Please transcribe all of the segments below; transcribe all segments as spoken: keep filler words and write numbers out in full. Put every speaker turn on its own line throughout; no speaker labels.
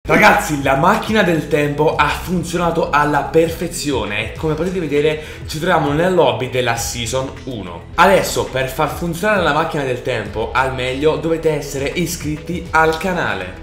Ragazzi, la macchina del tempo ha funzionato alla perfezione e come potete vedere ci troviamo nel lobby della Season uno. Adesso per far funzionare la macchina del tempo al meglio dovete essere iscritti al canale.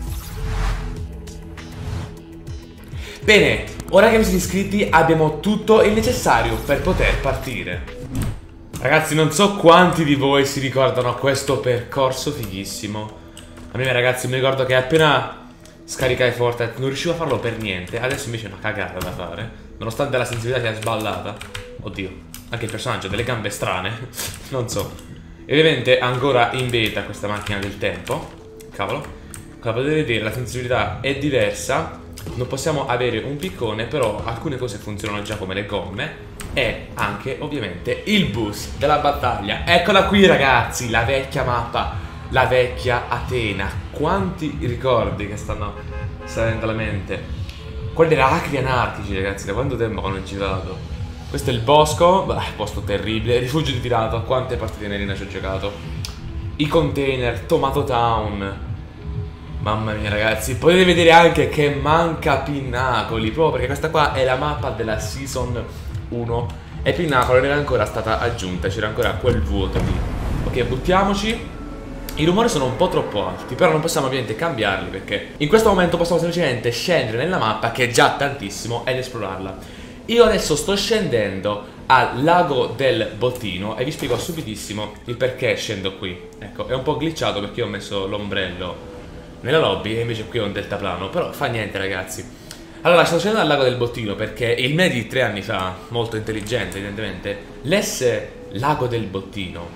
Bene, ora che siete iscritti abbiamo tutto il necessario per poter partire. Ragazzi, non so quanti di voi si ricordano questo percorso fighissimo. A me ragazzi mi ricordo che appena scaricai Fortnite non riuscivo a farlo per niente. Adesso invece è una cagata da fare, nonostante la sensibilità sia sballata. Oddio, anche il personaggio ha delle gambe strane. Non so. E ovviamente ancora in beta questa macchina del tempo. Cavolo. Come potete vedere la sensibilità è diversa. Non possiamo avere un piccone, però alcune cose funzionano già come le gomme. E anche ovviamente il boost della battaglia. Eccola qui ragazzi, la vecchia mappa, la vecchia Atena. Quanti ricordi che stanno salendo alla mente. Quelli della Acri Anarchici ragazzi, da quanto tempo non ho girato. Questo è il bosco, beh, posto terribile. Rifugio di tirato, quante partite in arena ci ho giocato. I container, Tomato Town. Mamma mia ragazzi, potete vedere anche che manca Pinnacoli, proprio perché questa qua è la mappa della Season uno e Pinnacoli non era ancora stata aggiunta, c'era ancora quel vuoto lì. Ok, buttiamoci. I rumori sono un po' troppo alti, però non possiamo ovviamente cambiarli perché in questo momento possiamo semplicemente scendere nella mappa, che è già tantissimo, ed esplorarla. Io adesso sto scendendo al lago del bottino e vi spiego subitissimo il perché scendo qui. Ecco, è un po' glitchato perché io ho messo l'ombrello nella lobby e invece qui ho un deltaplano, però fa niente ragazzi. Allora, sto scendendo al lago del bottino perché il me di tre anni fa, molto intelligente evidentemente, lesse lago del bottino.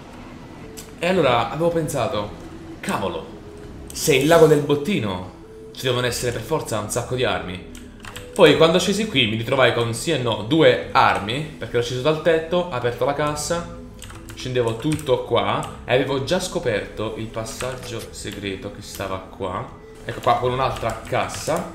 E allora avevo pensato, cavolo, se il lago del bottino ci devono essere per forza un sacco di armi. Poi quando scesi qui mi ritrovai con sì e no due armi, perché ero sceso dal tetto, aperto la cassa, scendevo tutto qua e avevo già scoperto il passaggio segreto che stava qua. Ecco qua, con un'altra cassa.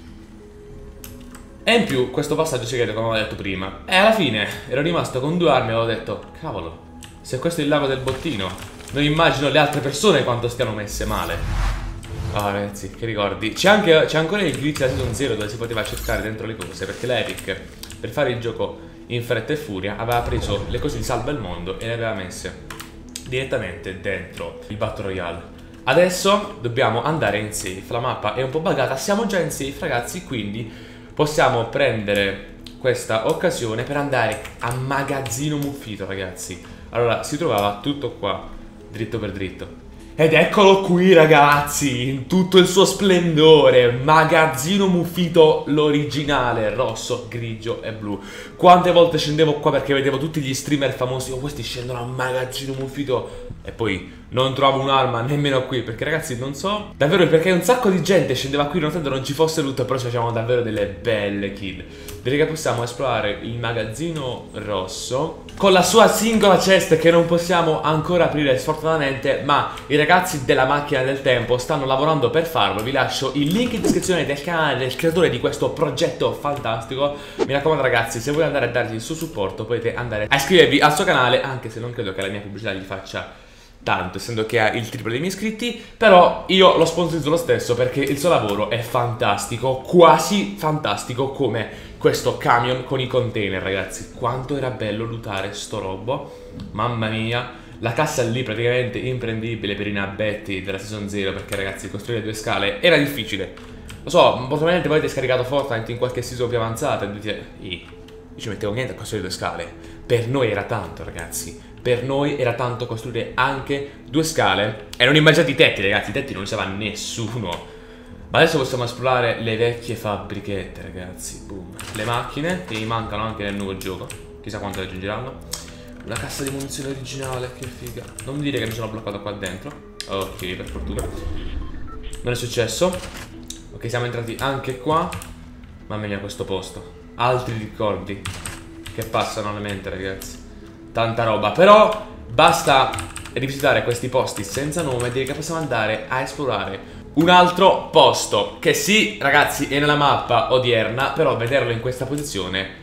E in più questo passaggio segreto, come avevo detto prima. E alla fine ero rimasto con due armi e avevo detto, cavolo, se questo è il lago del bottino, non immagino le altre persone quanto stiano messe male. Ah oh, ragazzi, che ricordi. C'è anche c'è ancora il glitch della Season zero dove si poteva cercare dentro le cose, perché l'Epic per fare il gioco in fretta e furia aveva preso le cose di Salva il Mondo e le aveva messe direttamente dentro il Battle Royale. Adesso dobbiamo andare in safe. La mappa è un po' buggata, siamo già in safe ragazzi, quindi possiamo prendere questa occasione per andare a Magazzino Muffito ragazzi. Allora, si trovava tutto qua, dritto per dritto. Ed eccolo qui ragazzi, in tutto il suo splendore, Magazzino Muffito, l'originale, rosso, grigio e blu. Quante volte scendevo qua perché vedevo tutti gli streamer famosi, oh questi scendono a Magazzino Muffito, e poi non trovo un'arma nemmeno qui, perché ragazzi non so davvero perché un sacco di gente scendeva qui nonostante non ci fosse loot, però ci facevamo davvero delle belle kill. Direi che possiamo esplorare il magazzino rosso con la sua singola chest che non possiamo ancora aprire sfortunatamente, ma i ragazzi della macchina del tempo stanno lavorando per farlo. Vi lascio il link in descrizione del canale del creatore di questo progetto fantastico. Mi raccomando ragazzi, se volete andare a dargli il suo supporto potete andare a iscrivervi al suo canale, anche se non credo che la mia pubblicità gli faccia tanto, essendo che ha il triplo dei miei iscritti. Però io lo sponsorizzo lo stesso perché il suo lavoro è fantastico, quasi fantastico come questo camion con i container ragazzi. Quanto era bello lootare sto robo, mamma mia. La cassa lì praticamente imprendibile per i nabetti della Season zero, perché ragazzi costruire due scale era difficile. Lo so, probabilmente voi avete scaricato Fortnite in qualche season più avanzata e dite, io ci mettevo niente a costruire due scale. Per noi era tanto ragazzi, per noi era tanto costruire anche due scale. E non immaginate i tetti ragazzi, i tetti non li usava nessuno. Ma adesso possiamo esplorare le vecchie fabbrichette ragazzi. Boom. Le macchine che mi mancano anche nel nuovo gioco, chissà quanto le aggiungeranno. Una cassa di munizioni originale, che figa. Non mi dire che mi sono bloccato qua dentro. Ok, per fortuna non è successo. Ok, siamo entrati anche qua. Mamma mia questo posto, altri ricordi che passano alla mente ragazzi. Tanta roba, però basta rivisitare questi posti senza nome e dire che possiamo andare a esplorare un altro posto che sì ragazzi è nella mappa odierna, però vederlo in questa posizione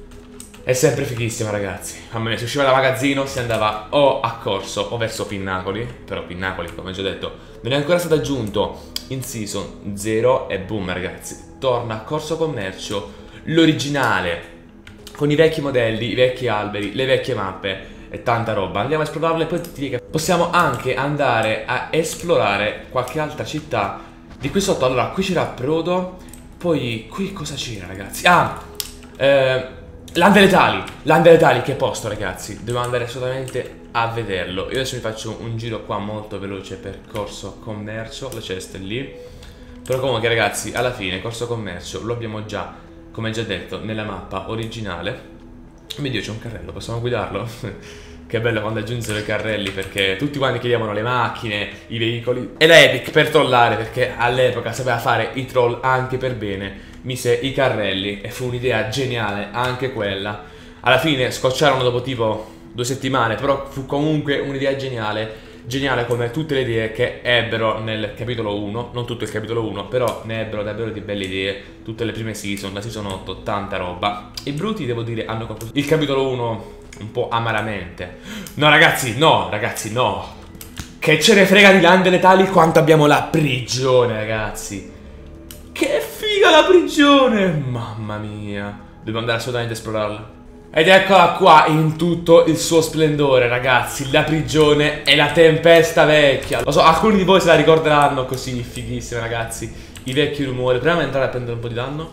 è sempre fighissimo ragazzi. A me si usciva da magazzino, si andava o a corso o verso Pinnacoli, però Pinnacoli come già detto non è ancora stato aggiunto. in Season zero e boom ragazzi, torna Corso Commercio, l'originale, con i vecchi modelli, i vecchi alberi, le vecchie mappe e tanta roba. Andiamo a esplorarle e poi ti dico, possiamo anche andare a esplorare qualche altra città di qui sotto. Allora, qui c'era Prodo, poi qui cosa c'era ragazzi? Ah, eh, Lande Letali, Lande Letali, che posto ragazzi, dobbiamo andare assolutamente a vederlo. Io adesso mi faccio un giro qua molto veloce per Corso Commercio, la cesta è lì. Però comunque ragazzi, alla fine Corso Commercio lo abbiamo già, come già detto, nella mappa originale. Mio Dio, c'è un carrello, possiamo guidarlo? Che bello quando aggiunsero i carrelli, perché tutti quanti chiedevano le macchine, i veicoli. Ed Epic per trollare, perché all'epoca sapeva fare i troll anche per bene, mise i carrelli e fu un'idea geniale anche quella. Alla fine scocciarono dopo tipo due settimane, però fu comunque un'idea geniale. Geniale come tutte le idee che ebbero nel capitolo uno, non tutto il capitolo uno, però ne ebbero davvero di belle idee, tutte le prime season, la season otto, tanta roba. I bruti, devo dire, hanno concluso il capitolo uno un po' amaramente. No ragazzi, no, ragazzi, no. Che ce ne frega di Lande Letali quanto abbiamo la prigione, ragazzi. Che figa la prigione, mamma mia. Dobbiamo andare assolutamente a esplorarla. Ed eccola qua in tutto il suo splendore ragazzi, la prigione e la tempesta vecchia. Lo so, alcuni di voi se la ricorderanno così, fighissima ragazzi. I vecchi rumori, proviamo ad entrare a prendere un po' di danno.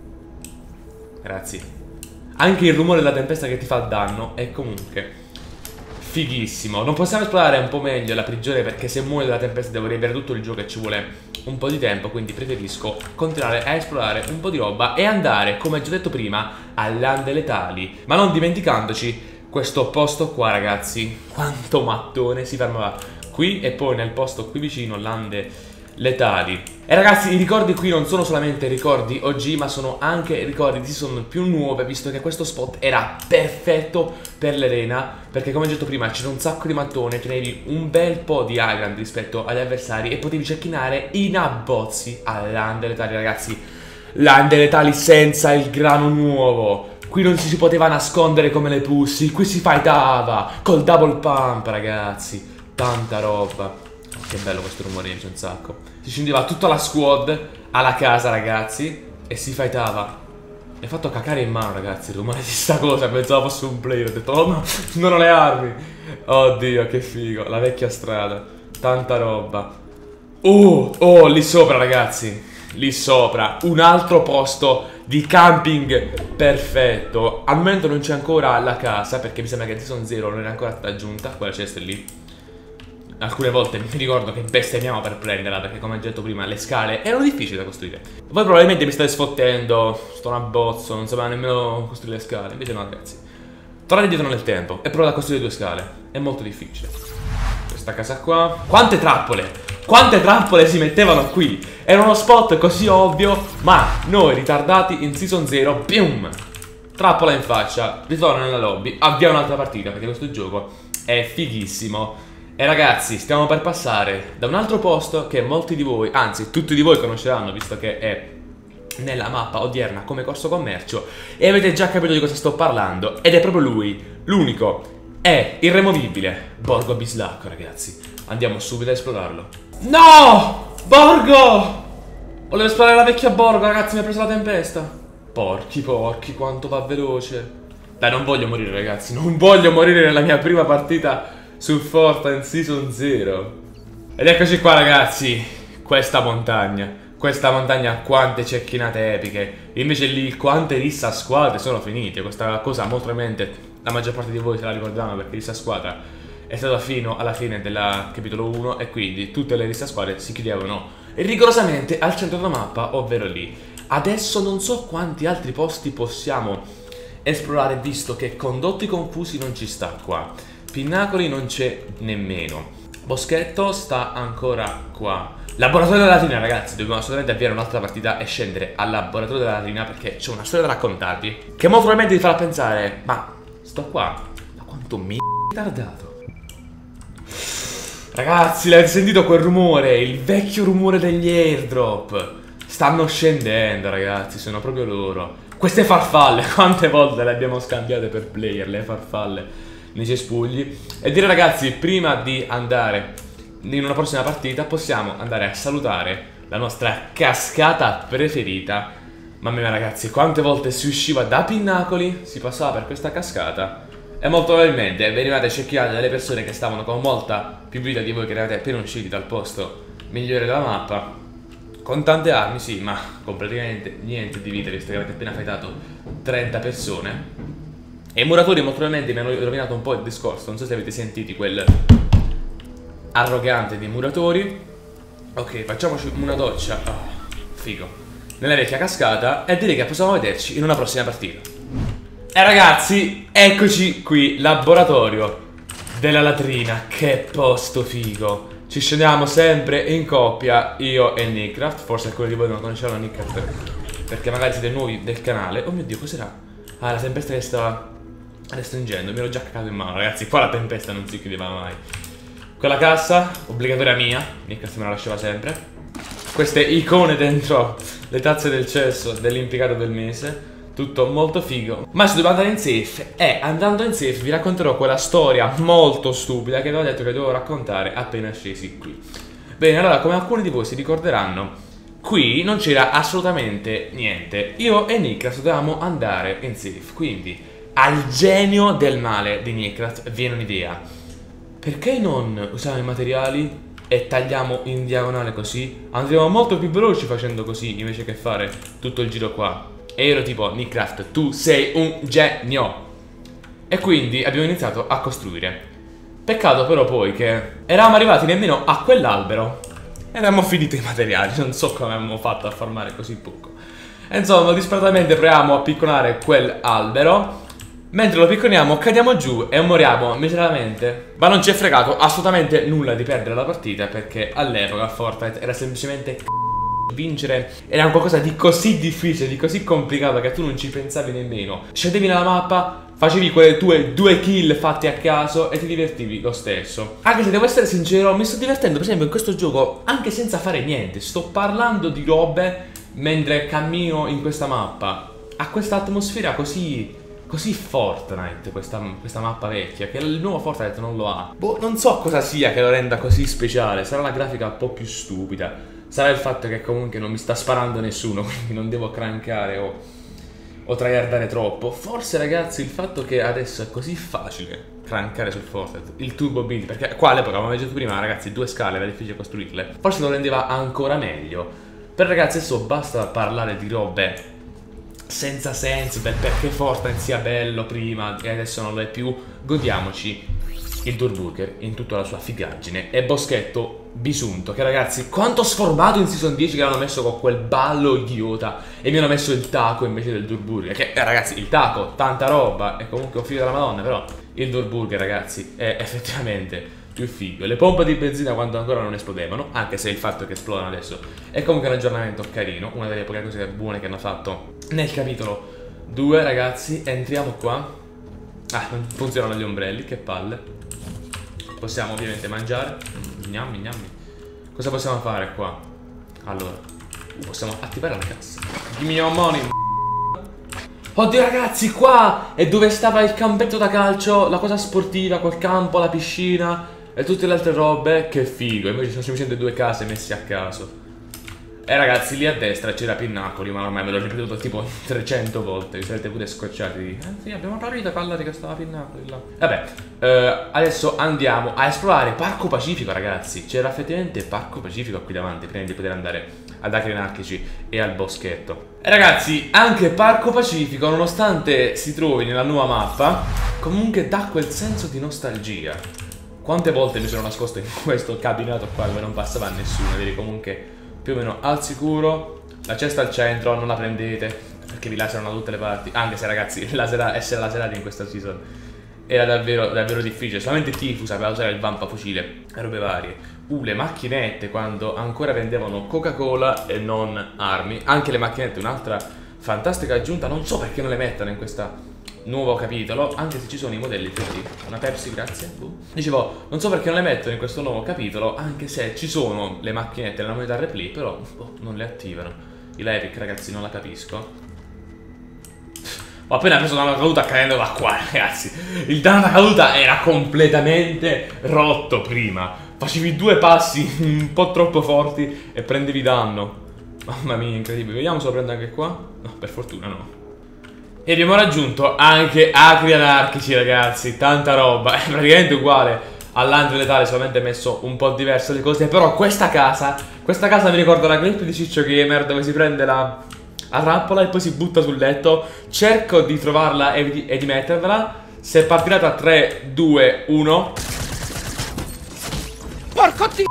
Grazie. Anche il rumore della tempesta che ti fa danno è comunque fighissimo. Non possiamo esplorare un po' meglio la prigione perché se muore dalla tempesta devo riavere tutto il gioco e ci vuole un po' di tempo, quindi preferisco continuare a esplorare un po' di roba e andare, come già detto prima, a Lande Letali. Ma non dimenticandoci questo posto qua ragazzi, quanto mattone, si fermava qui e poi nel posto qui vicino, Lande Letali. E ragazzi, i ricordi qui non sono solamente ricordi O G, ma sono anche ricordi di season più nuove, visto che questo spot era perfetto per l'arena, perché come ho detto prima c'era un sacco di mattone, tenevi un bel po' di high ground rispetto agli avversari e potevi cecchinare in abbozzi a Lande Letali ragazzi. Lande Letali senza il grano nuovo. Qui non si poteva nascondere come le pussy, qui si fightava col double pump ragazzi, tanta roba. Che bello questo rumore, mi piace un sacco. Si scendeva tutta la squad alla casa ragazzi e si fightava. Mi ha fatto cacare in mano ragazzi il rumore di sta cosa, pensavo fosse un player. Ho detto oh no, non ho le armi. Oddio che figo, la vecchia strada, tanta roba. Oh, oh, lì sopra ragazzi, lì sopra un altro posto di camping perfetto. Al momento non c'è ancora la casa perché mi sembra che Season zero non è ancora stata aggiunta, quella c'è lì. Alcune volte mi ricordo che bestemmiamo per prenderla perché come ho detto prima le scale erano difficili da costruire. Voi probabilmente mi state sfottendo, sto un abbozzo, non sapeva nemmeno costruire le scale. Invece no ragazzi, tornate dietro nel tempo e provate a costruire due scale, è molto difficile. Questa casa qua, quante trappole, quante trappole si mettevano qui. Era uno spot così ovvio, ma noi ritardati in Season zero, boom, trappola in faccia, ritorno nella lobby, avvia un'altra partita perché questo gioco è fighissimo. E ragazzi, stiamo per passare da un altro posto che molti di voi, anzi tutti di voi conosceranno visto che è nella mappa odierna come Corso Commercio e avete già capito di cosa sto parlando ed è proprio lui, l'unico, è irremovibile, Borgo Bislacco ragazzi. Andiamo subito a esplorarlo. No! Borgo! Volevo esplorare la vecchia Borgo ragazzi, mi ha preso la tempesta. Porchi porchi, quanto va veloce. Dai, non voglio morire ragazzi, non voglio morire nella mia prima partita sul Fortnite Season zero. Ed eccoci qua ragazzi, questa montagna, questa montagna quante cecchinate epiche. Invece lì quante rissa squadre sono finite. Questa cosa molto probabilmente la maggior parte di voi se la ricorderanno perché rissa squadra è stata fino alla fine del capitolo uno e quindi tutte le rissa squadre si chiudevano rigorosamente al centro della mappa, ovvero lì. Adesso non so quanti altri posti possiamo esplorare visto che Condotti Confusi non ci sta qua, Pinnacoli non c'è nemmeno, Boschetto sta ancora qua. Laboratorio della Latrina ragazzi, dobbiamo assolutamente avviare un'altra partita e scendere al Laboratorio della Latrina perché c'è una storia da raccontarvi che molto probabilmente vi farà pensare, ma sto qua, ma quanto mi è tardato. Ragazzi, l'avete sentito quel rumore? Il vecchio rumore degli airdrop. Stanno scendendo ragazzi, sono proprio loro. Queste farfalle, quante volte le abbiamo scambiate per player, le farfalle nei cespugli. E dire ragazzi, prima di andare in una prossima partita possiamo andare a salutare la nostra cascata preferita. Mamma mia ragazzi, quante volte si usciva da Pinnacoli, si passava per questa cascata e molto probabilmente venivate cerchiate dalle persone che stavano con molta più vita di voi, che eravate appena usciti dal posto migliore della mappa, con tante armi, sì, ma con praticamente niente di vita, visto che avete appena fightato trenta persone. E i muratori molto probabilmente mi hanno rovinato un po' il discorso, non so se avete sentito quel arrogante dei muratori. Ok, facciamoci una doccia, oh, figo, nella vecchia cascata, e direi che possiamo vederci in una prossima partita. E ragazzi, eccoci qui, laboratorio della latrina, che posto figo. Ci scendiamo sempre in coppia, io e Nickcraft. Forse alcuni di voi non conoscevano Nickcraft perché magari siete nuovi del canale. Oh mio Dio, cos'era? Ah, la tempesta che stava restringendo, mi ero già cagato in mano ragazzi, qua la tempesta non si chiudeva mai. Quella cassa, obbligatoria mia, Nickcraft me la lasciava sempre. Queste icone dentro le tazze del cesso dell'impiegato del mese. Tutto molto figo. Ma se devo andare in safe, e andando in safe vi racconterò quella storia molto stupida che vi ho detto che devo raccontare appena scesi qui. Bene, allora, come alcuni di voi si ricorderanno, qui non c'era assolutamente niente. Io e Nickcraft dovevamo andare in safe. Quindi al genio del male di Nickcraft viene un'idea: perché non usiamo i materiali e tagliamo in diagonale così? Andremo molto più veloci facendo così invece che fare tutto il giro qua. E io ero tipo: Nickcraft, tu sei un genio. E quindi abbiamo iniziato a costruire. Peccato però poi che eravamo arrivati nemmeno a quell'albero e avevamo finito i materiali. Non so come abbiamo fatto a farmare così poco. E insomma, disperatamente proviamo a picconare quell'albero. Mentre lo picconiamo cadiamo giù e moriamo miseramente. Ma non ci è fregato assolutamente nulla di perdere la partita, perché all'epoca Fortnite era semplicemente c***o. Vincere era un qualcosa di così difficile, di così complicato, che tu non ci pensavi nemmeno. Scendevi nella mappa, facevi quelle tue due kill fatti a caso e ti divertivi lo stesso. Anche se devo essere sincero, mi sto divertendo per esempio in questo gioco anche senza fare niente. Sto parlando di robe mentre cammino in questa mappa. Ha questa atmosfera così... così Fortnite, questa, questa mappa vecchia, che il nuovo Fortnite non lo ha. Boh, non so cosa sia che lo renda così speciale. Sarà la grafica un po' più stupida, sarà il fatto che comunque non mi sta sparando nessuno, quindi non devo crancare o, o tryhardare troppo. Forse ragazzi il fatto che adesso è così facile crancare sul Fortnite, il turbo build, perché qua all'epoca, come ho detto prima ragazzi, due scale era difficile costruirle, forse lo rendeva ancora meglio. Però ragazzi adesso basta parlare di robe senza senso, del perché Fortnite sia bello prima e adesso non lo è più. Godiamoci il Durburger in tutta la sua figaggine. E Boschetto bisunto, che ragazzi, quanto sformato in Season dieci che l'hanno messo con quel ballo idiota e mi hanno messo il taco invece del Durburger. Che eh, ragazzi, il taco, tanta roba, è comunque un figlio della Madonna, però il Durburger ragazzi è effettivamente più figo. Le pompe di benzina quando ancora non esplodevano, anche se il fatto che esplodano adesso è comunque un aggiornamento carino, una delle poche cose buone che hanno fatto nel capitolo due. Ragazzi, entriamo qua. Ah, non funzionano gli ombrelli, che palle. Possiamo ovviamente mangiare. Gnammi, gnammi. Cosa possiamo fare qua? Allora, possiamo attivare la cassa. Give me your money. Oddio ragazzi, qua è dove stava il campetto da calcio, la cosa sportiva col campo, la piscina e tutte le altre robe. Che figo. Invece sono semplicemente due case messe a caso. E ragazzi, lì a destra c'era Pinnacoli, ma ormai ve l'ho ripetuto tipo trecento volte. Vi sarete pure scocciati di... Eh sì, abbiamo capito parlare che stava Pinnacoli là. Vabbè, eh, adesso andiamo a esplorare Parco Pacifico, ragazzi. C'era effettivamente Parco Pacifico qui davanti, prima di poter andare ad Acri Anarchici e al boschetto. E ragazzi, anche Parco Pacifico, nonostante si trovi nella nuova mappa, comunque dà quel senso di nostalgia. Quante volte mi sono nascosto in questo cabinato qua dove non passava nessuno, direi comunque... più o meno al sicuro. La cesta al centro, non la prendete perché vi laserano da tutte le parti. Anche se ragazzi, lasera, essere laserati in questa season era davvero, davvero difficile. Solamente Tifu sapeva usare il vampafucile e robe varie. Uh, le macchinette quando ancora vendevano Coca-Cola e non armi. Anche le macchinette, un'altra fantastica aggiunta. Non so perché non le mettano in questo nuovo capitolo, anche se ci sono i modelli tre D. Una Pepsi, grazie. uh. Dicevo, non so perché non le mettono in questo nuovo capitolo, anche se ci sono le macchinette nella moneta replay, però oh, non le attivano. La Epic ragazzi non la capisco. Ho appena preso una caduta cadendo da qua ragazzi. Il danno da caduta era completamente rotto prima, facevi due passi un po' troppo forti e prendevi danno. Mamma mia, incredibile. Vediamo se lo prendo anche qua. No, per fortuna no. E abbiamo raggiunto anche Acri Anarchici, ragazzi. Tanta roba. È praticamente uguale all'Angelo Letale, solamente messo un po' diverso le cose. Però questa casa, questa casa mi ricorda la clip di Ciccio Gamer, dove si prende la arrampola e poi si butta sul letto. Cerco di trovarla e di, e di mettervela. Se partirà tra tre, due, uno. Porco ti...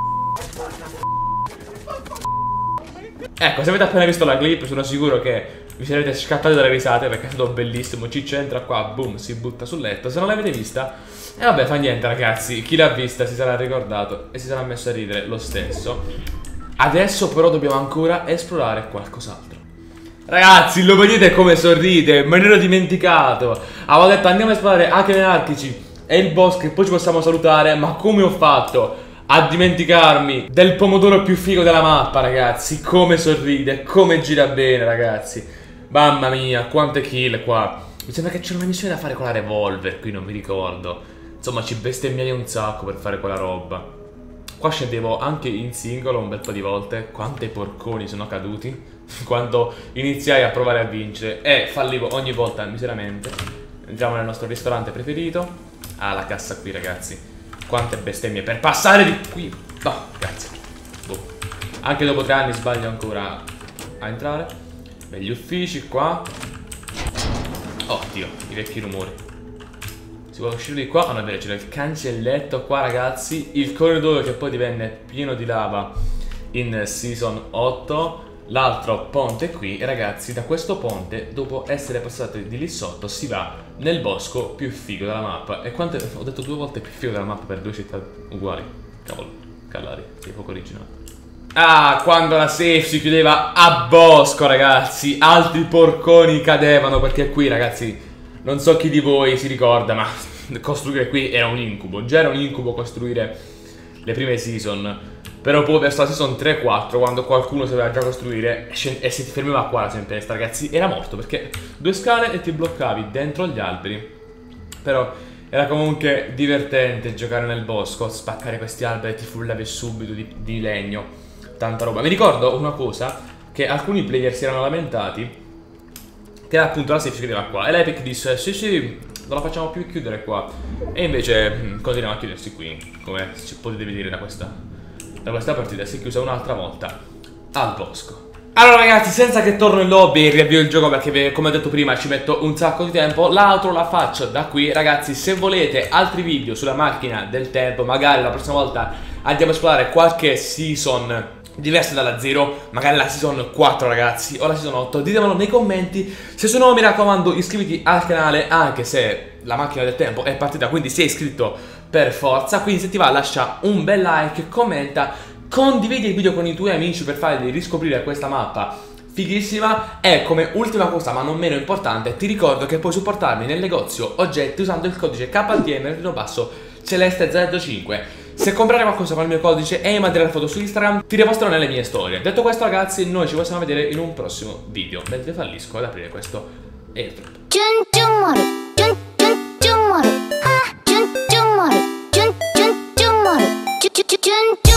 Ecco, se avete appena visto la clip, sono sicuro che vi sarete scattati dalle risate, perché è stato bellissimo. Ciccio entra qua, boom, si butta sul letto. Se non l'avete vista, e eh vabbè, fa niente, ragazzi. Chi l'ha vista si sarà ricordato e si sarà messo a ridere lo stesso. Adesso però dobbiamo ancora esplorare qualcos'altro. Ragazzi, lo vedete come sorride? Me ne ero dimenticato. Avevo detto andiamo a esplorare Acri Anarchici e il bosco e poi ci possiamo salutare. Ma come ho fatto a dimenticarmi del pomodoro più figo della mappa, ragazzi? Come sorride, come gira bene, ragazzi. Mamma mia, quante kill qua. Mi sembra che c'era una missione da fare con la revolver, qui non mi ricordo. Insomma, ci bestemmiai un sacco per fare quella roba. Qua scendevo anche in singolo un bel po' di volte. Quante porconi sono caduti quando iniziai a provare a vincere. E fallivo ogni volta miseramente. Entriamo nel nostro ristorante preferito. Ah, la cassa qui, ragazzi. Quante bestemmie per passare di qui. No, grazie. Boh. Anche dopo tre anni sbaglio ancora a entrare. Begli uffici qua. Oddio, i vecchi rumori. Si può uscire di qua? Ah, no, è vero, c'era il cancelletto qua, ragazzi. Il corridoio che poi divenne pieno di lava in Season otto. L'altro ponte qui. E ragazzi, da questo ponte, dopo essere passati di lì sotto, si va nel bosco più figo della mappa. E quante... ho detto due volte più figo della mappa per due città uguali. Cavolo, Callari, sei poco originale. Ah, quando la safe si chiudeva a bosco, ragazzi. Altri porconi cadevano, perché qui, ragazzi, non so chi di voi si ricorda, ma costruire qui era un incubo. Già era un incubo costruire le prime season. Però poi verso la season tre quattro, quando qualcuno sapeva già costruire e se ti fermava qua la tempesta, ragazzi, era morto, perché due scale e ti bloccavi dentro gli alberi. Però era comunque divertente giocare nel bosco, spaccare questi alberi e ti frullavi subito di, di legno. Tanta roba. Mi ricordo una cosa, che alcuni player si erano lamentati, che appunto la safe si chiudeva qua. E l'Epic disse, sì sì, non la facciamo più chiudere qua. E invece mh, continuiamo a chiudersi qui, come potete vedere da questa... Da questa partita si è chiusa un'altra volta al bosco. Allora ragazzi, senza che torno in lobby e riavvio il gioco, perché come ho detto prima ci metto un sacco di tempo, l'altro la faccio da qui. Ragazzi, se volete altri video sulla macchina del tempo, magari la prossima volta andiamo a esplorare qualche season diversa dalla zero, magari la season quattro, ragazzi, o la season otto, ditemelo nei commenti. Se sono, mi raccomando, iscriviti al canale, anche se la macchina del tempo è partita, quindi sei iscritto per forza. Quindi se ti va lascia un bel like, commenta, condividi il video con i tuoi amici per farli riscoprire questa mappa fighissima. E come ultima cosa, ma non meno importante, ti ricordo che puoi supportarmi nel negozio oggetti usando il codice K D M basso celeste zero cinque. Se comprare qualcosa con il mio codice e mi mandare la foto su Instagram, ti riposterò nelle mie storie. Detto questo, ragazzi, noi ci possiamo vedere in un prossimo video, mentre fallisco ad aprire questo airdrop. Ah,